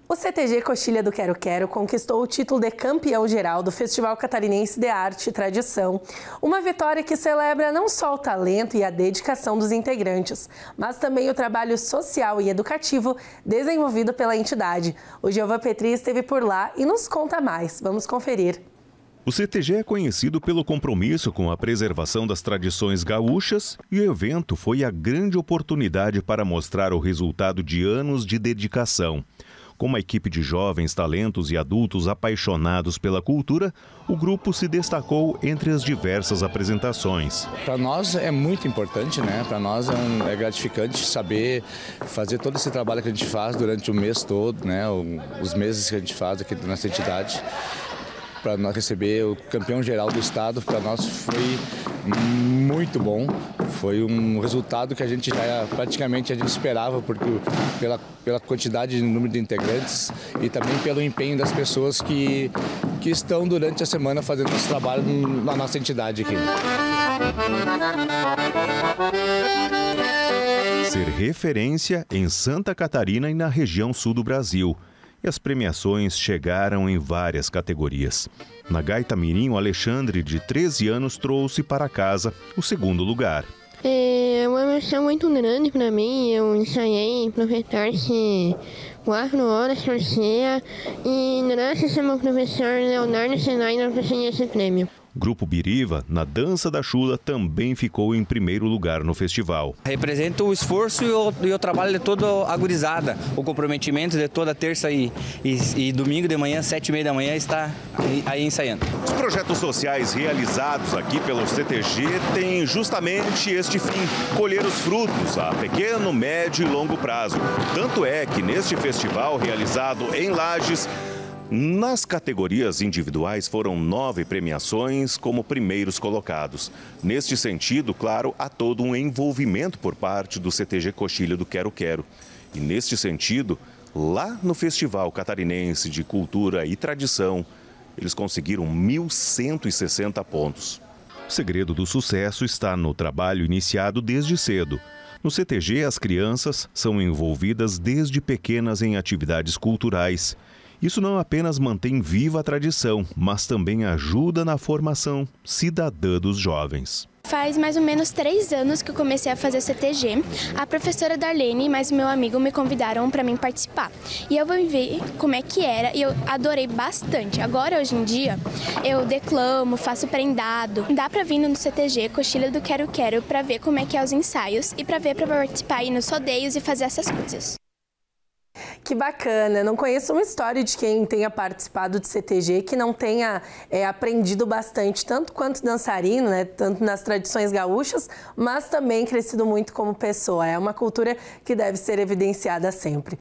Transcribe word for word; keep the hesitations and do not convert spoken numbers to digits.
O C T G Coxilha do Quero Quero conquistou o título de campeão geral do Festival Catarinense de Arte e Tradição. Uma vitória que celebra não só o talento e a dedicação dos integrantes, mas também o trabalho social e educativo desenvolvido pela entidade. O Jeová Petri esteve por lá e nos conta mais. Vamos conferir. O C T G é conhecido pelo compromisso com a preservação das tradições gaúchas e o evento foi a grande oportunidade para mostrar o resultado de anos de dedicação. Com uma equipe de jovens talentos e adultos apaixonados pela cultura, o grupo se destacou entre as diversas apresentações. Para nós é muito importante, né? Para nós é, um, é gratificante saber fazer todo esse trabalho que a gente faz durante o mês todo, né? O, os meses que a gente faz aqui nessa entidade. Para nós receber o campeão geral do estado, para nós foi muito bom. Foi um resultado que a gente já praticamente a gente esperava, porque pela, pela quantidade de número de integrantes e também pelo empenho das pessoas que, que estão durante a semana fazendo esse trabalho na nossa entidade aqui. Ser referência em Santa Catarina e na região sul do Brasil. E as premiações chegaram em várias categorias. Na gaita mirim, o Alexandre, de treze anos, trouxe para casa o segundo lugar. É uma emoção muito grande para mim. Eu ensaiei professor quatro horas por dia e graças ao meu professor Leonardo Senai eu consegui esse prêmio. O Grupo Biriva, na Dança da Chula, também ficou em primeiro lugar no festival. Representa o esforço e o, e o trabalho de toda a gurizada, o comprometimento de toda terça e, e, e domingo de manhã, sete e meia da manhã, está aí, aí ensaiando. Os projetos sociais realizados aqui pelo C T G têm justamente este fim, colher os frutos a pequeno, médio e longo prazo. Tanto é que neste festival realizado em Lages, nas categorias individuais foram nove premiações como primeiros colocados. Neste sentido, claro, há todo um envolvimento por parte do C T G Coxilha do Quero Quero. E neste sentido, lá no Festival Catarinense de Cultura e Tradição, eles conseguiram mil cento e sessenta pontos. O segredo do sucesso está no trabalho iniciado desde cedo. No C T G, as crianças são envolvidas desde pequenas em atividades culturais. Isso não apenas mantém viva a tradição, mas também ajuda na formação cidadã dos jovens. Faz mais ou menos três anos que eu comecei a fazer C T G. A professora Darlene e mais o meu amigo me convidaram para mim participar. E eu vou ver como é que era e eu adorei bastante. Agora, hoje em dia, eu declamo, faço prendado. Dá para vir no C T G Coxilha do Quero Quero para ver como é que é os ensaios e para ver para participar aí nos rodeios e fazer essas coisas. Que bacana, não conheço uma história de quem tenha participado de C T G que não tenha é, aprendido bastante, tanto quanto dançarino, né, tanto nas tradições gaúchas, mas também crescido muito como pessoa. É uma cultura que deve ser evidenciada sempre.